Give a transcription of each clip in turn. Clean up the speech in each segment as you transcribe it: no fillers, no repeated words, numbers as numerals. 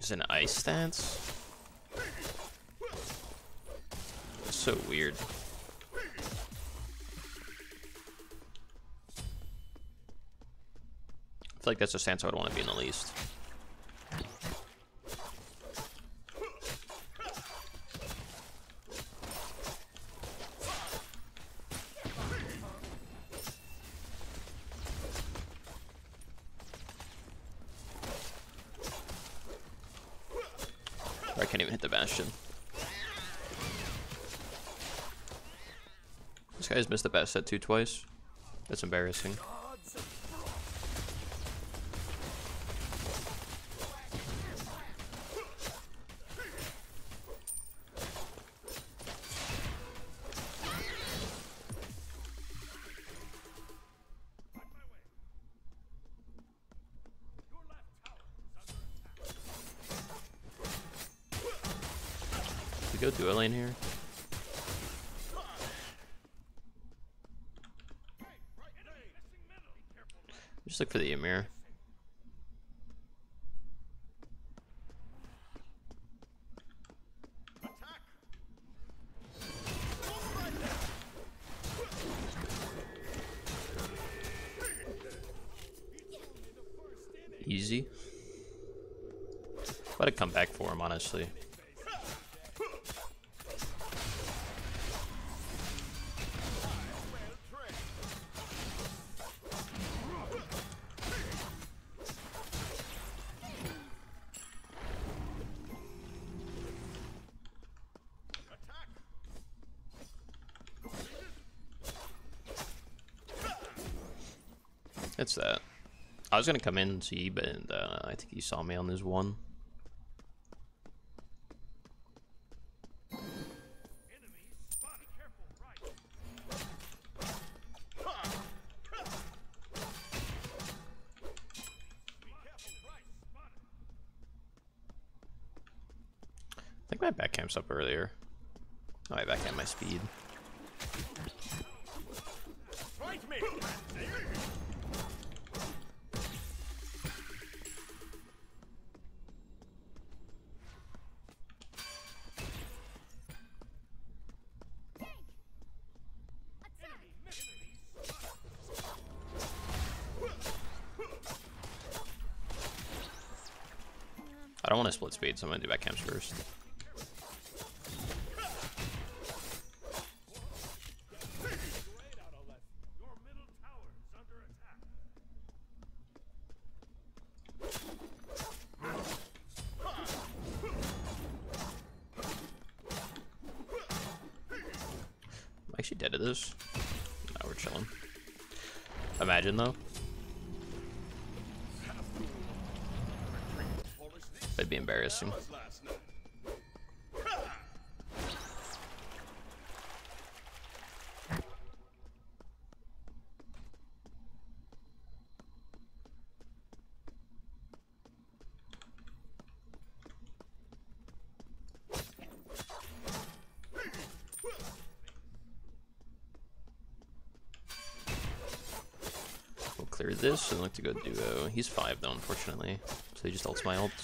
It's an ice stance? It's so weird. I feel like that's a stance I would want to be in the least. I can't even hit the Bastion. This guy's missed the best set 2 twice. That's embarrassing. We go duo lane here. Just look for the Ymir. Easy. Let it come back for him, honestly. It's that. I was gonna come in and see, but I think he saw me on this one. I think my back camp's up earlier. Oh, I back camp my speed. I don't want to split speed, so I'm going to do back camps first. I'm actually dead at this. No, we're chilling. Imagine though. That'd be embarrassing. We'll clear this and look to go duo. He's 5 though, unfortunately. So he just ults my ult.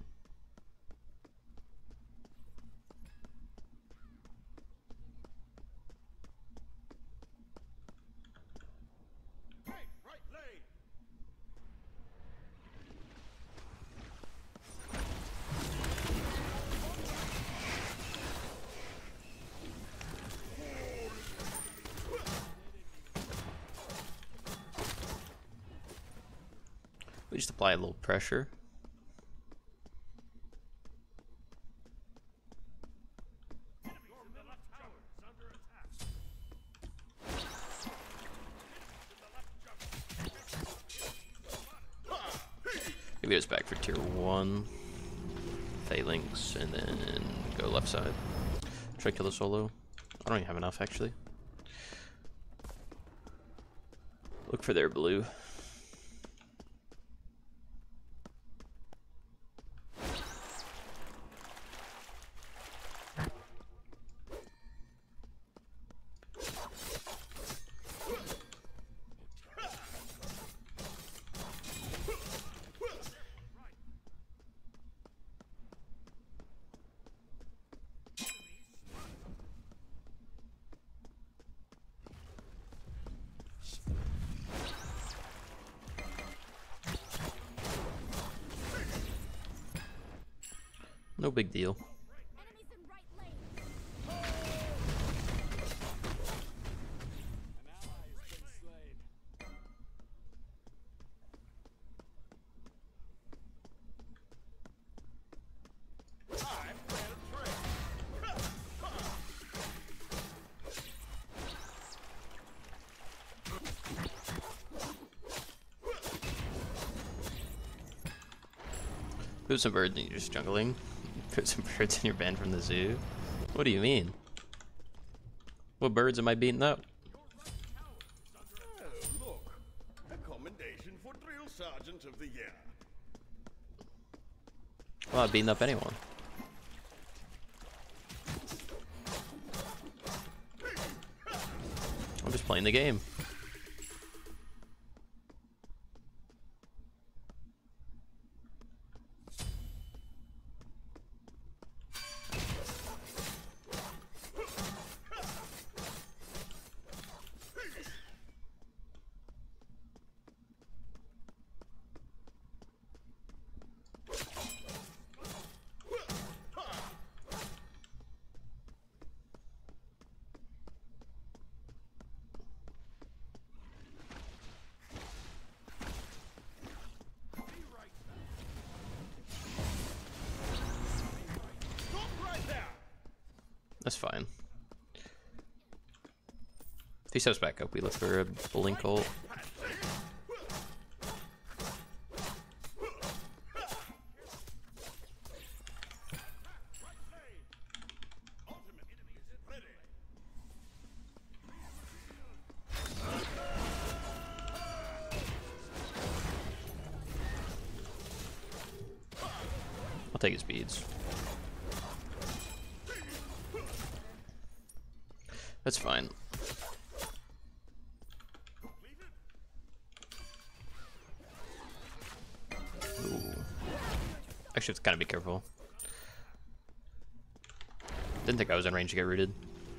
We just apply a little pressure. Maybe it's back for tier 1. Phalanx, and then go left side. Try to kill the solo. I don't even have enough actually. Look for their blue. No big deal. Enemies in right lane. An ally has been slain. I'm well trained. Put some birds and you're just jungling. Put some birds in your band from the zoo. What do you mean? What birds am I beating up? Oh, look. A commendation for Drill Sergeant of the Year. I'm not beating up anyone. I'm just playing the game. Stop right there! That's fine. If he steps back up, we look for a blink ult. Ultimate enemy is ready. I'll take his speeds. That's fine. Ooh. Actually, it's gotta be careful. Didn't think I was in range to get rooted.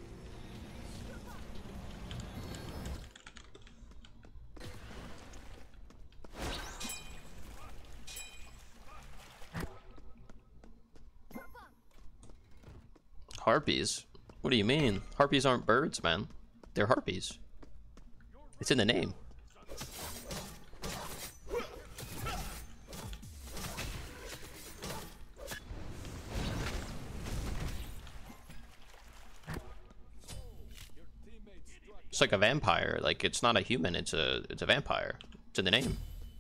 Harpies? What do you mean? Harpies aren't birds, man. They're harpies. It's in the name. Your teammates struck. It's like a vampire. Like, it's not a human, it's a vampire. It's in the name.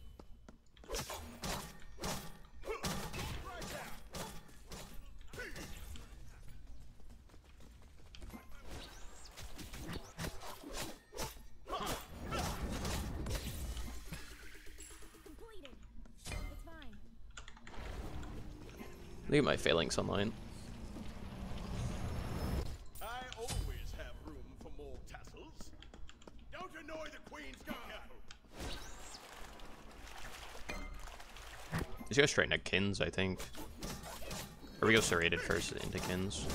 Completed. It's fine. Look at my phalanx online. I always have room for more tassels. Don't annoy the Queen's Guard. Let's go straight into Kins, I think. Or we go serrated first into Kins.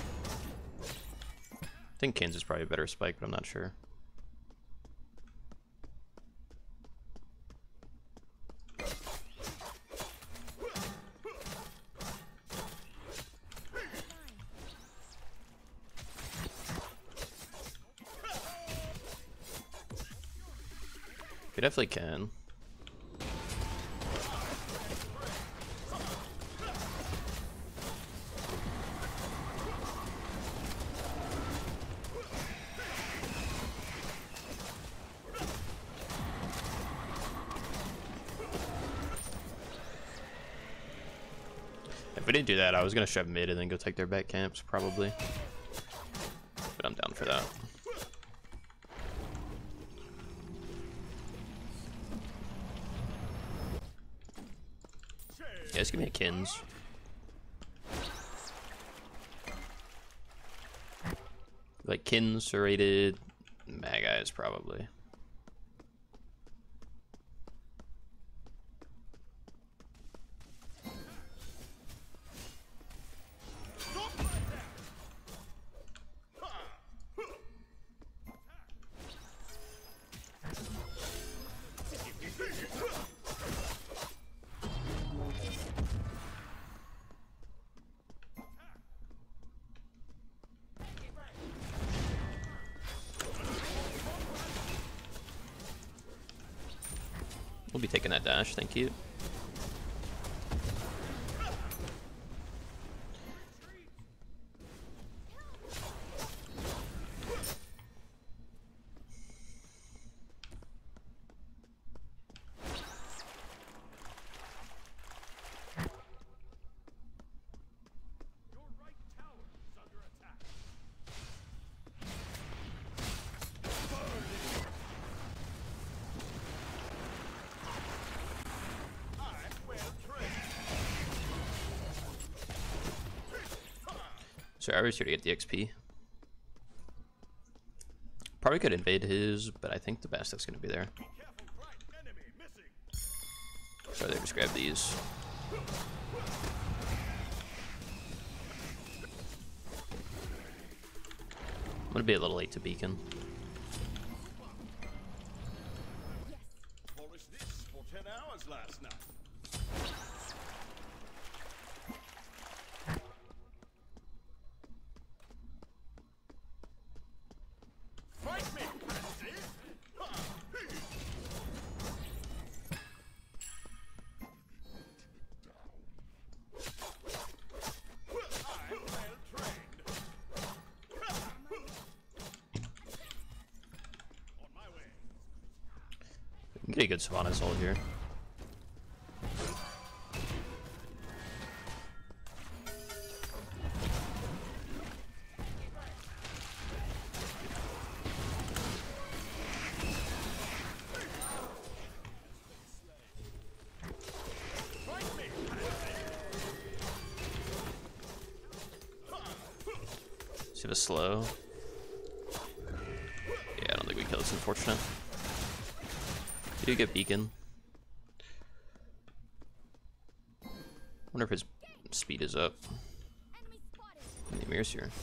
I think Kins is probably a better spike, but I'm not sure. We definitely can. If we didn't do that, I was gonna shove mid and then go take their back camps, probably. But I'm down for that. Yeah, just give me a Kins. Like Kins, serrated, Mad Eyes probably. We'll be taking that dash, thank you. So I was here to get the XP. Probably could invade his, but I think the Bastic's gonna be there. So they just grab these. I'm gonna be a little late to beacon. Polished this for 10 hours last night. Fight me, Pansy! Ha! I'm well trained. On my way. We can get a good Sylvanas ult here. See the slow. Yeah, I don't think we kill this, unfortunate. We do get beacon. Wonder if his speed is up. Enemy spotted. And the Emir's here.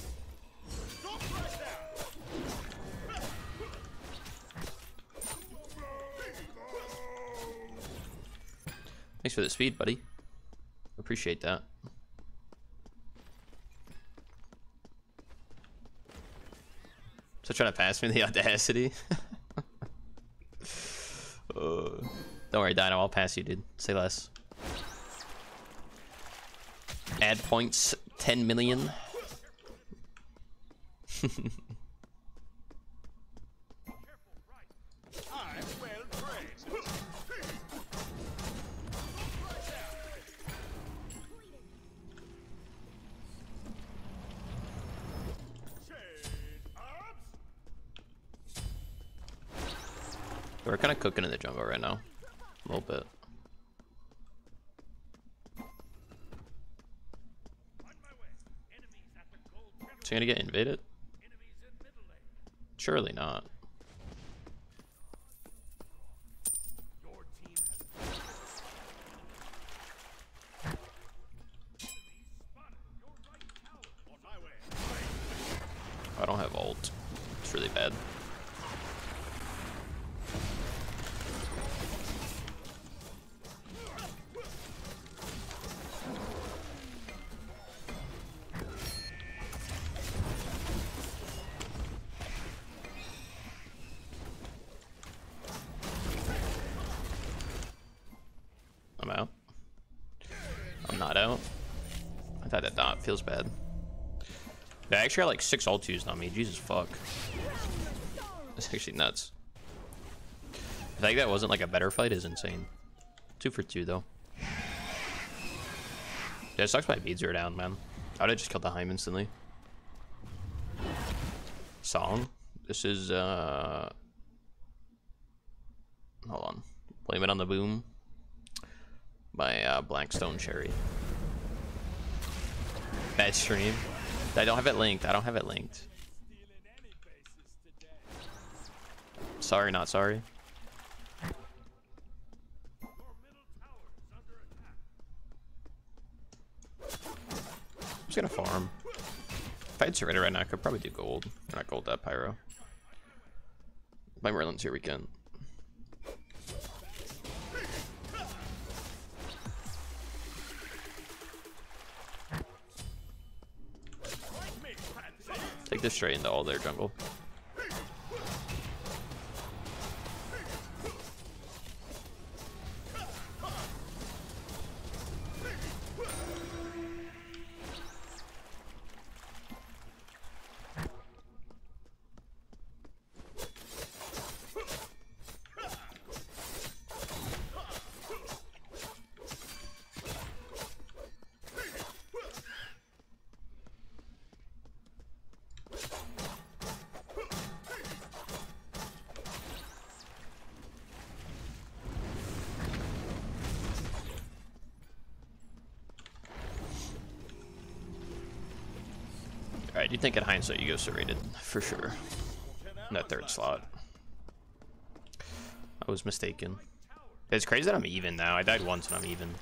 Thanks for the speed, buddy. Appreciate that. So trying to pass me the audacity. Don't worry, Dino. I'll pass you, dude. Say less. Add points, 10 million. I'm well trained. We're kind of cooking in the jungle right now. A little bit. Is he gonna get invaded? Surely not. I don't have ult. It's really bad. I'm out. I'm not out. I thought that dot feels bad. I actually got like 6 ult used on me. Jesus fuck. That's actually nuts. The fact that wasn't like a better fight is insane. 2 for 2 though. Yeah, it sucks my beads are down, man. I would have just killed the Heim instantly. Song. This is hold on. Blame It on the Boom by Blackstone Cherry. Bad stream. I don't have it linked. I don't have it linked. Sorry, not sorry. I'm just gonna farm. If I had Serena right now, I could probably do gold. Or not gold, that Pyro. My Merlin's here weekend. Take this straight into all their jungle. Alright, you think in hindsight you go serrated, for sure. In that third slot. I was mistaken. It's crazy that I'm even now. I died once and I'm even.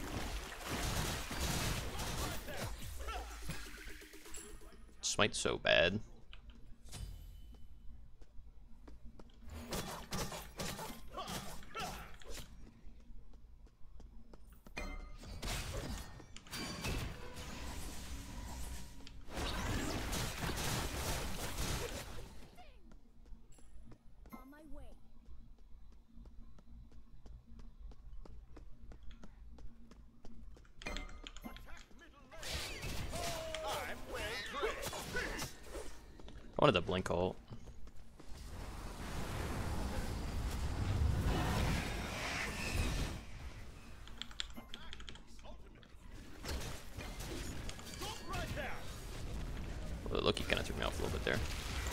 Smite's so bad. On my way. I wanted the blink ult. Well, Loki kind of threw me off a little bit there.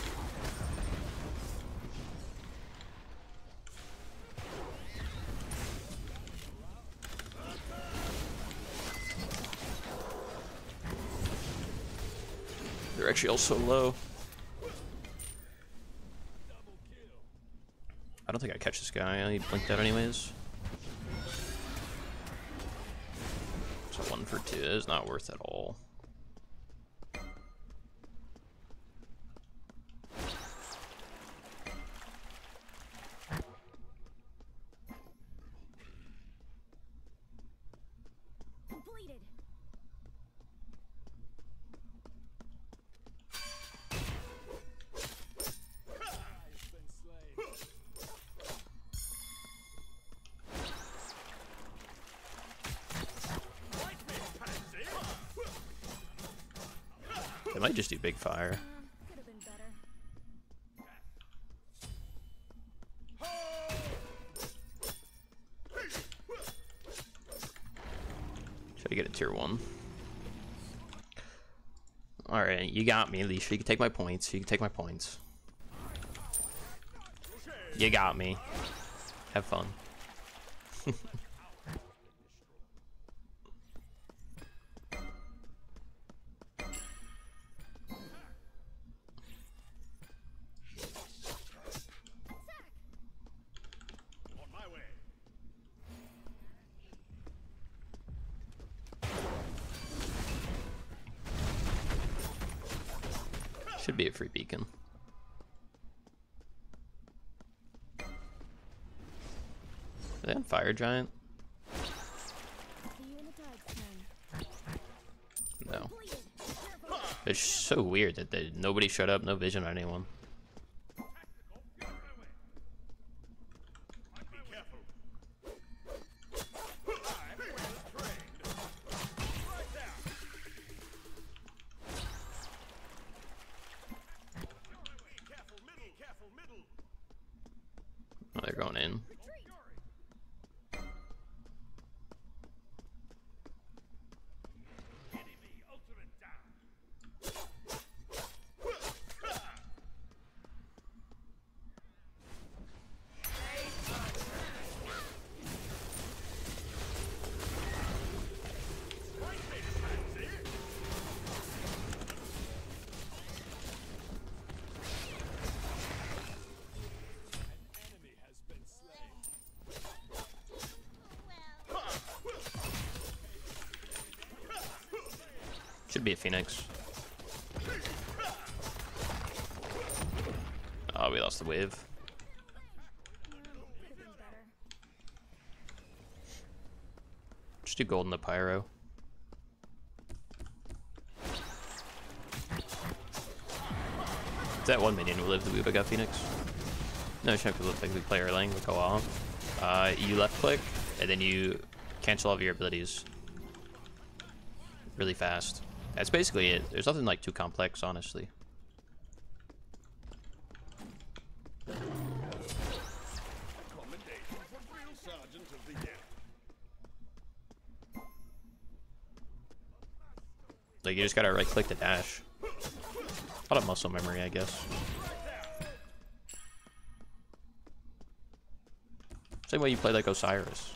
They're actually also low. I don't think I catch this guy. He blinked out anyways. So 1 for 2 is not worth at all. Completed. They might just do big fire. Could have been better. Try to get a tier 1. Alright, you got me, Alicia. You can take my points. You can take my points. You got me. Have fun. On my way. Should be a free beacon. Are they on Fire Giant? See you in the tides, man. No. Completed. Careful. It's so weird that nobody showed up, no vision on anyone. Be careful. I'm well trained. Right there. Careful, middle. Careful, middle. Oh, they're going in. Enemy ultimate down. Should be a Phoenix. Oh, we lost the wave. Could have been better. Just do gold in the pyro. Is that one minion who lived the Weeba got Phoenix? No, chunk would look like we play our lane with Koala. You left click, and then you cancel all of your abilities really fast. That's basically it. There's nothing like too complex, honestly. Commendation for Drill Sergeant of the Year. Like, you just gotta right click to dash. A lot of muscle memory, I guess. Same way you play like Osiris.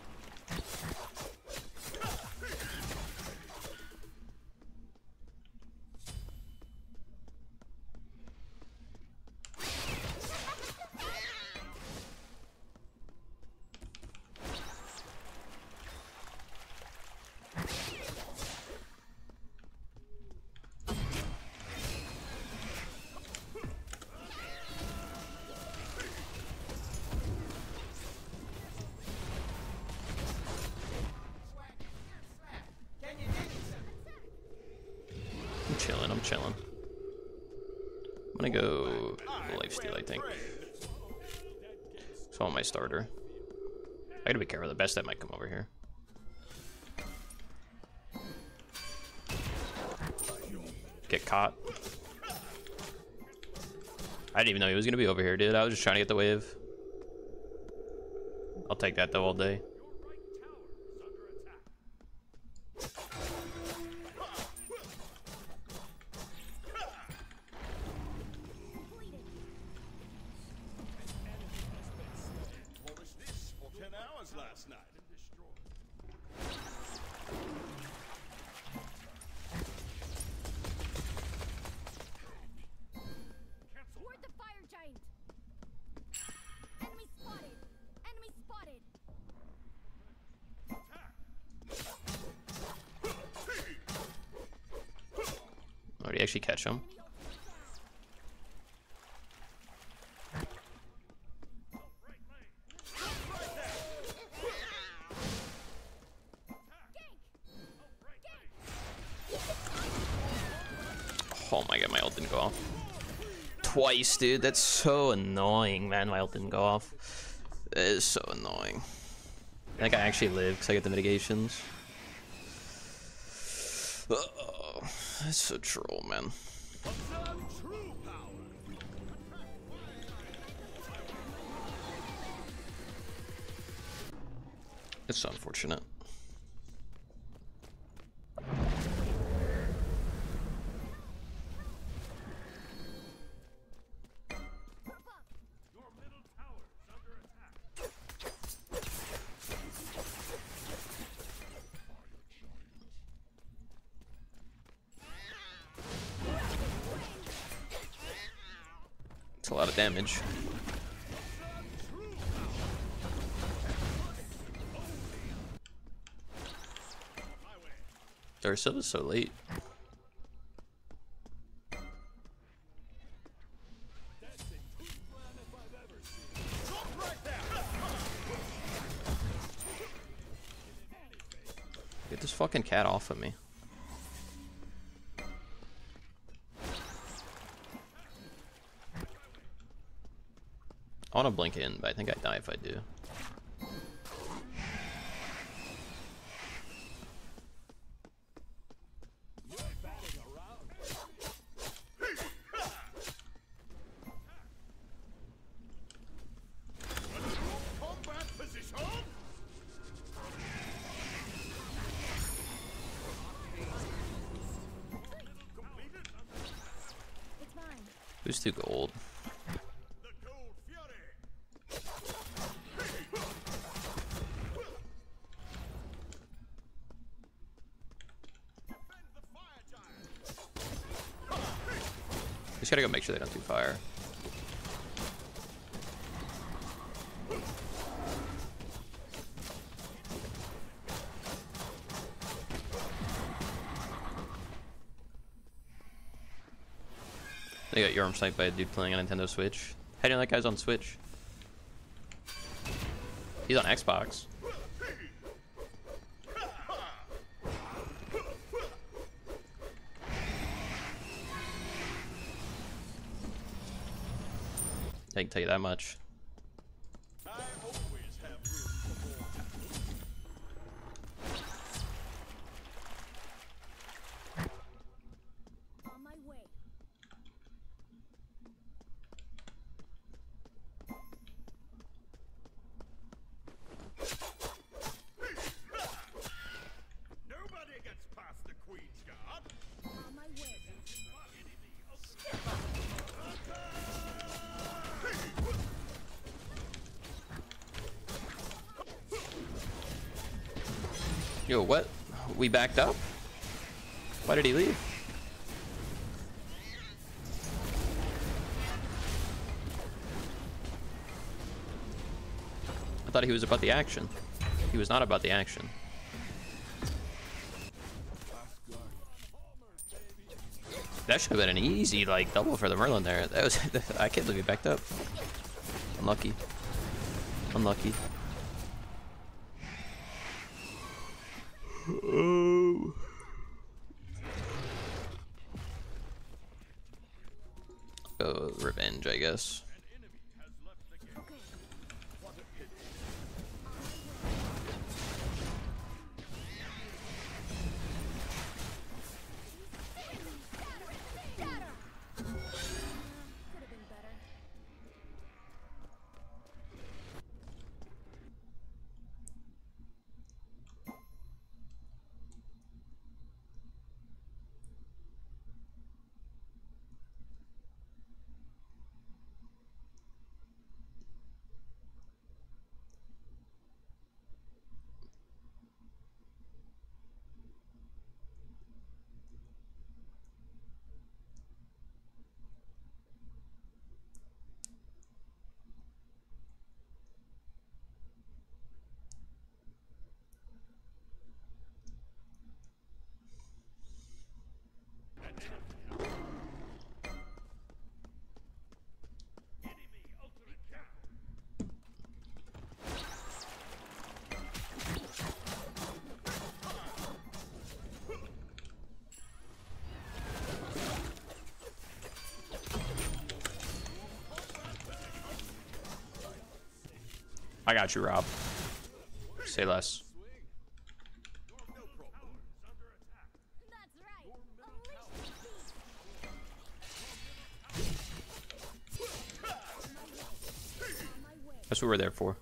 chilling, I'm chilling. I'm gonna go lifesteal, I think. So on my starter. I gotta be careful, the best that might come over here. Get caught. I didn't even know he was gonna be over here, dude. I was just trying to get the wave. I'll take that though all day. Last night. Toward the fire giant. Enemy spotted. Enemy spotted. Oh, did he actually catch him? Oh my god, my ult didn't go off. Twice, dude. That's so annoying, man. My ult didn't go off. It is so annoying. I think I actually live because I get the mitigations. Oh, that's so troll, man. It's so unfortunate. It's a lot of damage. Ursa is so late. Get this fucking cat off of me. I want to blink in, but I think I die if I do. Who's too gold? Just gotta go make sure they don't do fire. They got your arm sniped by a dude playing on Nintendo Switch. How do you know that guy's on Switch? He's on Xbox. I can tell you that much. On my way. Nobody gets past the Queen's Guard. On my way. Yo, what? We backed up? Why did he leave? I thought he was about the action. He was not about the action. That should have been an easy, like, double for the Merlin there. That was I can't believe he backed up. Unlucky. Unlucky. Oh. go revenge, I guess. Could have been better. I got you, Rob. Say less. That's right. Unleash the beast. On my way. That's what we're there for.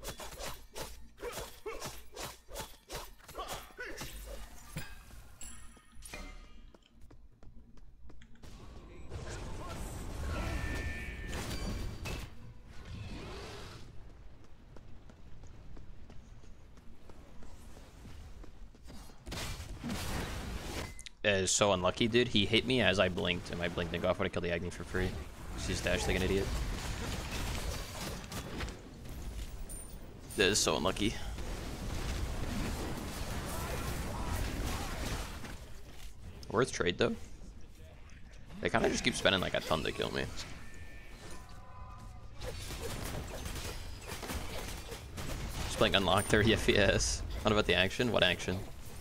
Is so unlucky, dude. He hit me as I blinked, and my blink didn't go off. Would have killed the Agni for free. He's dashed like an idiot. That is so unlucky. Worth trade though. They kind of just keep spending like a ton to kill me. Just playing unlock 30 FPS. What about the action? What action?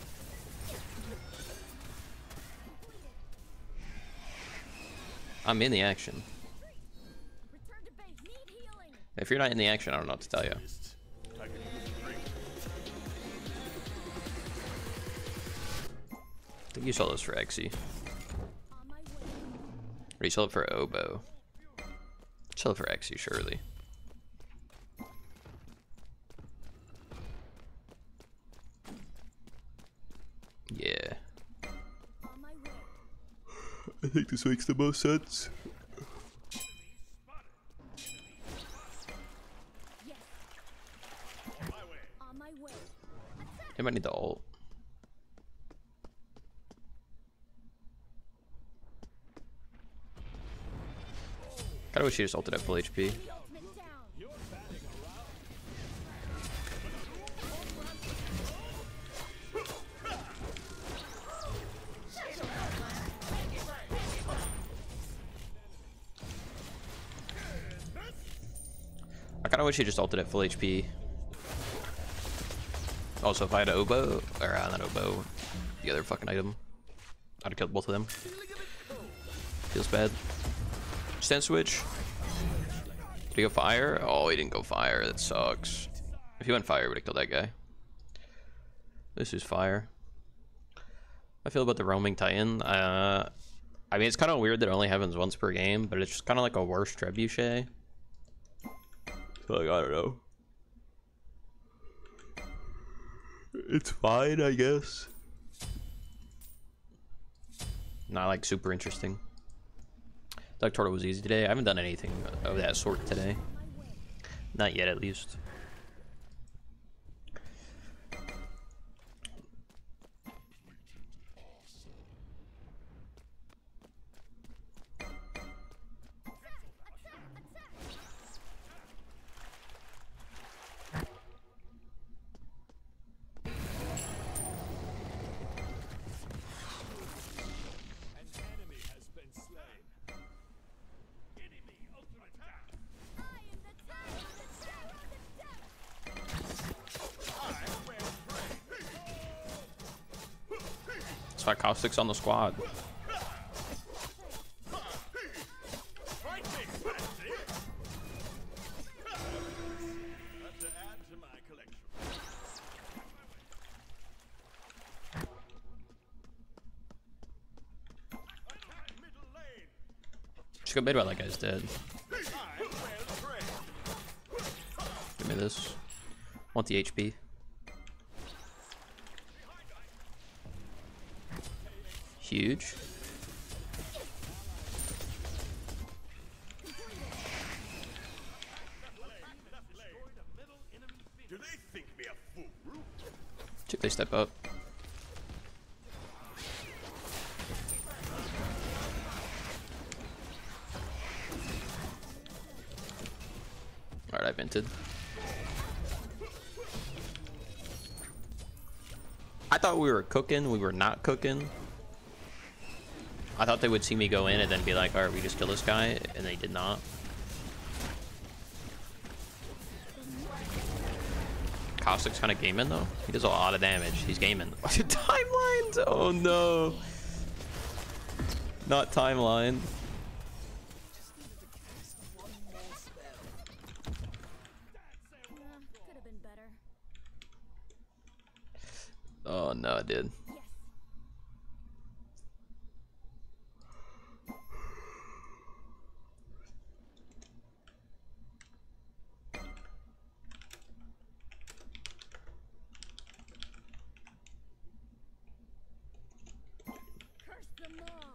I'm in the action. Return to base. Need healing. If you're not in the action, I don't know what to tell you. I think you sold this for Xe. On my way. Or you sold it for Oboe. Sell it for Xe, surely. Yeah. On my way. I think this makes the most sense. Yes. On my way. Attack. They might need the ult. Kinda wish he just ulted at full HP. The ultimate down. I kinda wish he just ulted at full HP. Also, if I had an Oboe, or not Oboe, the other fucking item, I'd have killed both of them. Feels bad. Stand switch. Did he go fire? Oh, he didn't go fire. That sucks. If he went fire, would have killed that guy. This is fire. I feel about the roaming Titan. I mean, it's kind of weird that it only happens once per game, but it's just kind of like a worse trebuchet. So, like, I don't know. It's fine, I guess. Not like super interesting. Dark Turtle was easy today. I haven't done anything of that sort today. Not yet, at least. That's why Caustic's on the squad. Just got made while that guy's dead. Give me this. Want the HP. Huge. Do they think me a fool? Should they step up? Alright, I vented. I thought we were cooking. We were not cooking. I thought they would see me go in and then be like, alright, we just kill this guy. And they did not. Caustic's kind of gaming though. He does a lot of damage. He's gaming. Timelines! Oh no. Not timeline. Could have been better. Oh no, I did. Yes. Curse them all.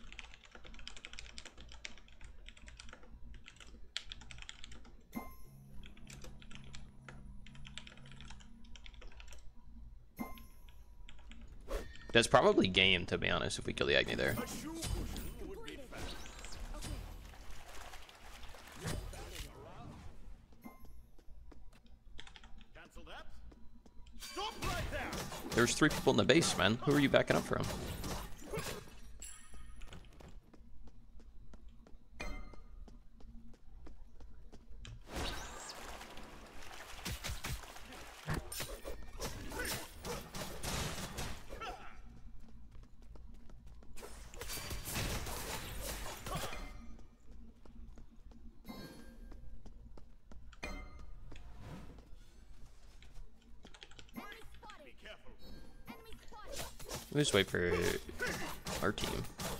That's probably game, to be honest, if we kill the Agni there. A shoe cushion would be fast. Okay. Cancel that. Stop right there. There's 3 people in the base, man. Who are you backing up from? Enemy spotted. Be careful. Enemy spotted. Let me just wait for our team.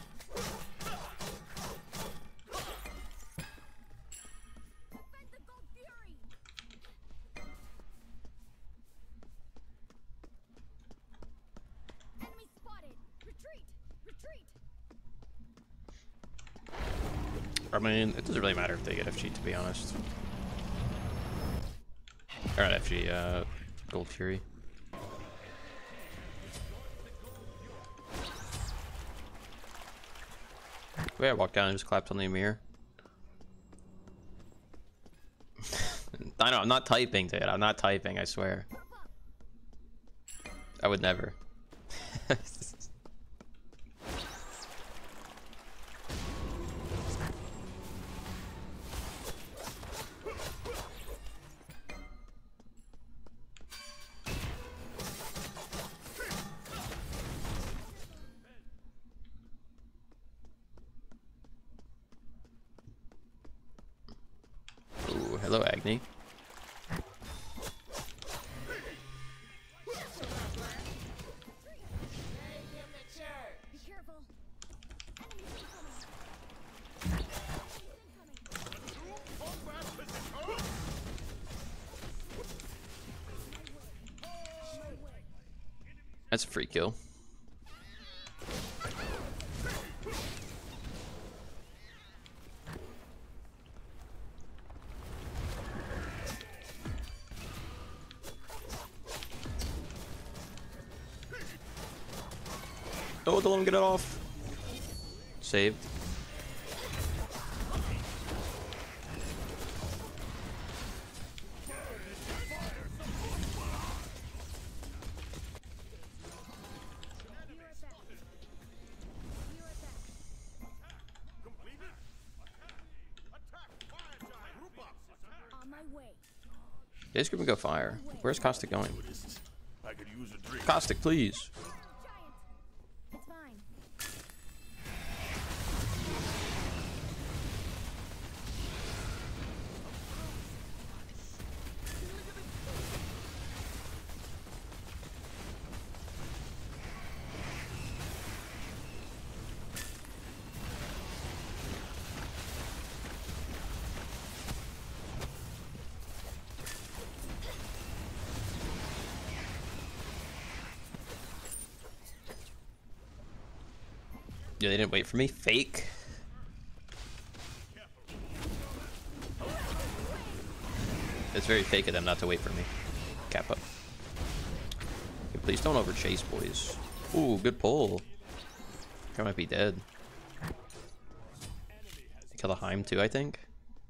Defend the Gold Fury. Enemy spotted. Retreat. Retreat. I mean, it doesn't really matter if they get FG, to be honest. Alright, FG, Gold Fury. The way I walked down and just clapped on the mirror. I know, I'm not typing, dude. I'm not typing, I swear. I would never. Ooh, hello, Agni. Be careful. Enemies incoming. Enemies incoming. That's a free kill. Oh, don't let him get it off. Saved. Completed. Attack. Fire giant. Group up. On my way. This gonna go fire. Where's Caustic going? I could use a drink. Caustic, please. Giant. It's fine. They didn't wait for me. Fake. It's very fake of them not to wait for me. Kappa. Okay, please don't over chase, boys. Ooh, good pull. I might be dead. Kill the Heim too, I think.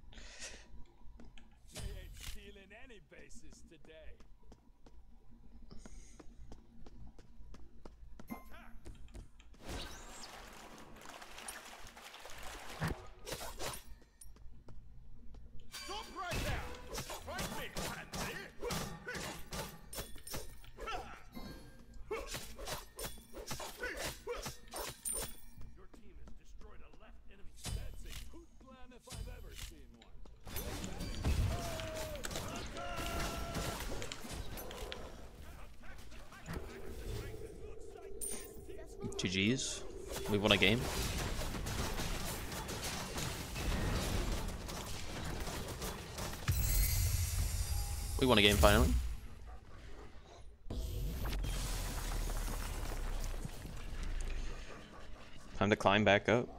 GG's. We won a game. We won a game finally. Time to climb back up.